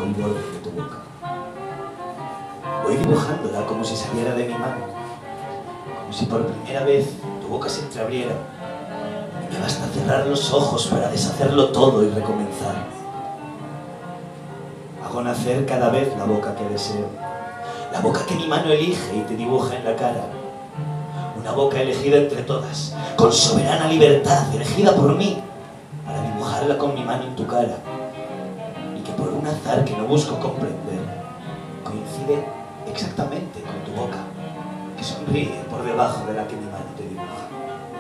el borde de tu boca. Voy dibujándola como si saliera de mi mano, como si por primera vez tu boca se entreabriera y me basta cerrar los ojos para deshacerlo todo y recomenzar. Hago nacer cada vez la boca que deseo, la boca que mi mano elige y te dibuja en la cara. Una boca elegida entre todas, con soberana libertad, elegida por mí, para dibujarla con mi mano en tu cara, y que por un azar que no busco comprender, coincide exactamente con tu boca, que sonríe por debajo de la que mi mano te dibuja.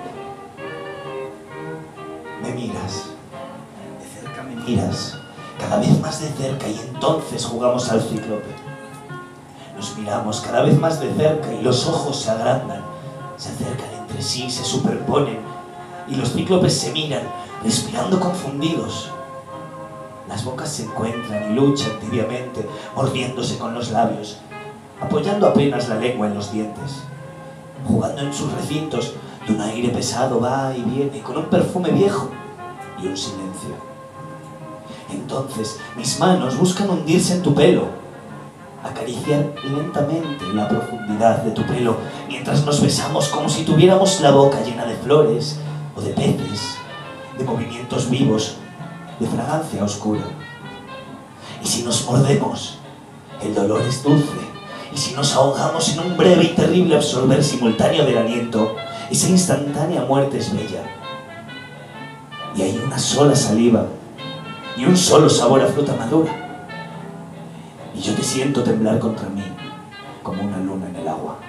Me miras, de cerca me miras, cada vez más de cerca, y entonces jugamos al cíclope. Nos miramos cada vez más de cerca y los ojos se agrandan, se acercan entre sí, se superponen, y los cíclopes se miran, respirando confundidos. Las bocas se encuentran y luchan tibiamente, mordiéndose con los labios, apoyando apenas la lengua en los dientes, jugando en sus recintos de un aire pesado va y viene, con un perfume viejo y un silencio. Entonces mis manos buscan hundirse en tu pelo, acariciar lentamente la profundidad de tu pelo, mientras nos besamos como si tuviéramos la boca llena de flores o de peces, de movimientos vivos, de fragancia oscura. Y si nos mordemos, el dolor es dulce, y si nos ahogamos en un breve y terrible absorber simultáneo del aliento, esa instantánea muerte es bella. Y hay una sola saliva y un solo sabor a fruta madura. Y yo te siento temblar contra mí, como una luna en el agua.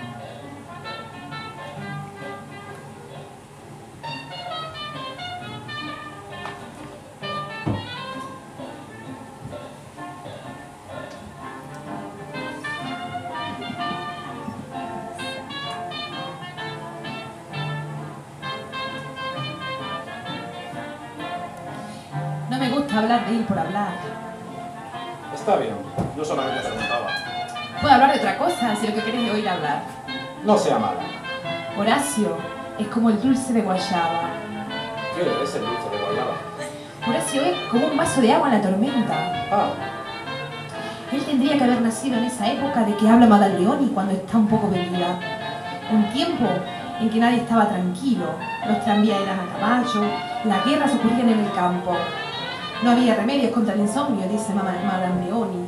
No me gusta hablar de él por hablar. Está bien, yo solamente preguntaba. Puedo hablar de otra cosa, si lo que querés es oír hablar. No sea mala. Horacio es como el dulce de guayaba. ¿Qué es el dulce de guayaba? Horacio es como un vaso de agua en la tormenta. Ah, Él tendría que haber nacido en esa época de que habla Madaglioni cuando está un poco bebida. Un tiempo en que nadie estaba tranquilo. Los tranvías eran a caballo, las guerras ocurrían en el campo. No había remedios contra el insomnio, dice Madame Leoni.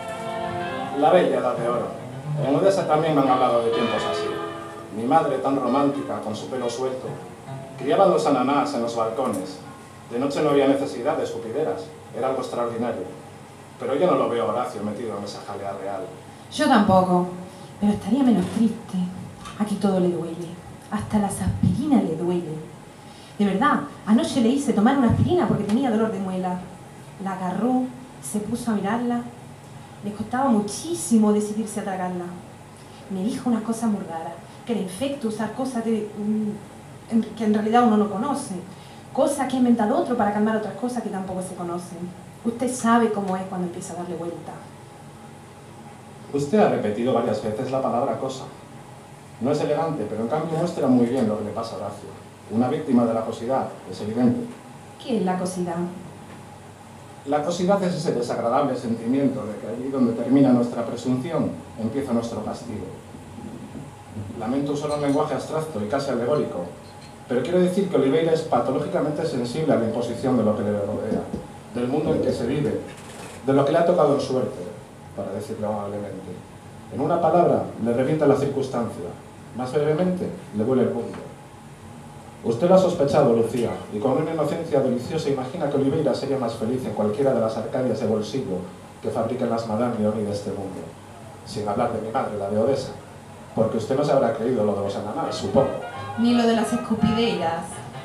la bella edad de oro. En Odessa también me han hablado de tiempos así. Mi madre, tan romántica, con su pelo suelto, criaba los ananás en los balcones. De noche no había necesidad de escupideras, era algo extraordinario. Pero yo no lo veo a Horacio metido en esa jalea real. Yo tampoco, pero estaría menos triste. Aquí todo le duele, hasta las aspirinas le duelen. De verdad, anoche le hice tomar una aspirina porque tenía dolor de muela. La agarró, se puso a mirarla. Le costaba muchísimo decidirse a tragarla. Me dijo unas cosas muy raras, que era infecto usar cosas que en realidad uno no conoce. Cosas que ha inventado otro para calmar otras cosas que tampoco se conocen. Usted sabe cómo es cuando empieza a darle vuelta. Usted ha repetido varias veces la palabra cosa. No es elegante, pero en cambio muestra muy bien lo que le pasa a Horacio. Una víctima de la acosidad, es evidente. ¿Qué es la acosidad? La acosidad es ese desagradable sentimiento de que allí donde termina nuestra presunción, empieza nuestro castigo. Lamento usar un lenguaje abstracto y casi alegórico, pero quiero decir que Oliveira es patológicamente sensible a la imposición de lo que le rodea, del mundo en que se vive, de lo que le ha tocado en suerte, para decirlo amablemente. En una palabra, le revienta la circunstancia, más brevemente, le vuelve el mundo. Usted lo ha sospechado, Lucía, y con una inocencia deliciosa imagina que Oliveira sería más feliz en cualquiera de las arcadias de bolsillo que fabriquen las Madame Leoni de este mundo. Sin hablar de mi madre, la de Odessa, porque usted no se habrá creído lo de los ananás, supongo. Ni lo de las escupideras.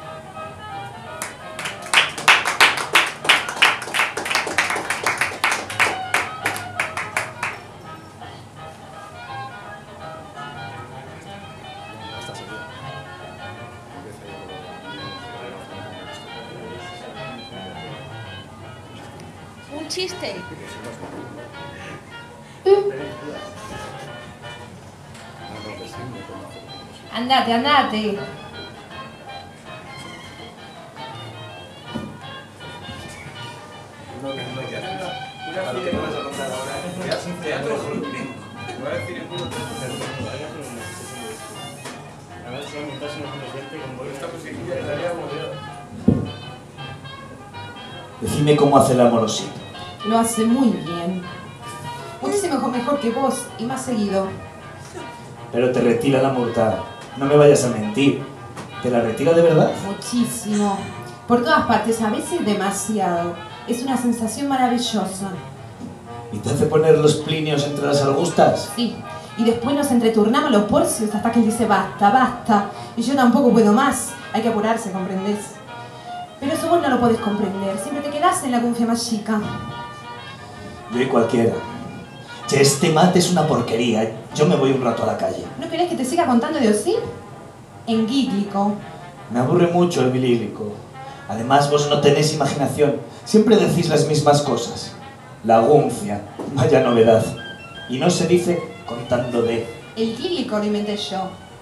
Un chiste. Andate, andate. Una que no vas a contar. Teatro. Voy a decir en puro a ver si a mitad se nos presente con Esta musiquilla estaría movido. Decime cómo hace el amorosito. Lo hace muy bien. Muchísimo mejor que vos y más seguido. Pero te retira la mortal. No me vayas a mentir. ¿Te la retira de verdad? Muchísimo. Por todas partes, a veces demasiado. Es una sensación maravillosa. ¿Y te hace poner los plinios entre las arbustas? Sí. Y después nos entreturnamos los porcios hasta que él dice basta, basta. Y yo tampoco puedo más. Hay que apurarse, ¿comprendés? Pero eso vos no lo podés comprender. Siempre te quedás en la confia más chica. Yo y cualquiera. Che, este mate es una porquería. Yo me voy un rato a la calle. ¿No querés que te siga contando de Osir? En Gíglico. Me aburre mucho el bilílico. Además, vos no tenéis imaginación. Siempre decís las mismas cosas. La gunfia. Vaya novedad. Y no se dice contando de... El Gíglico lo inventé yo.